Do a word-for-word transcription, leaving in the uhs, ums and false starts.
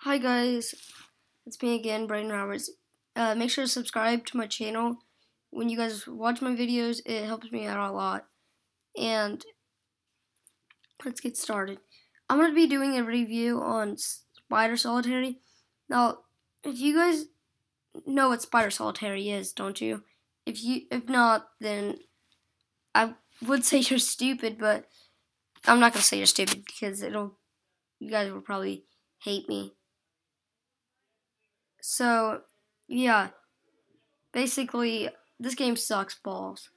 Hi guys, it's me again, brayT-raps. Uh, make sure to subscribe to my channel. When you guys watch my videos, it helps me out a lot. And let's get started. I'm going to be doing a review on Spider Solitaire. Now, if you guys know what Spider Solitaire is, don't you? If you, if not, then I would say you're stupid, but I'm not going to say you're stupid because it'll, you guys will probably hate me. So, yeah, basically, this game sucks balls.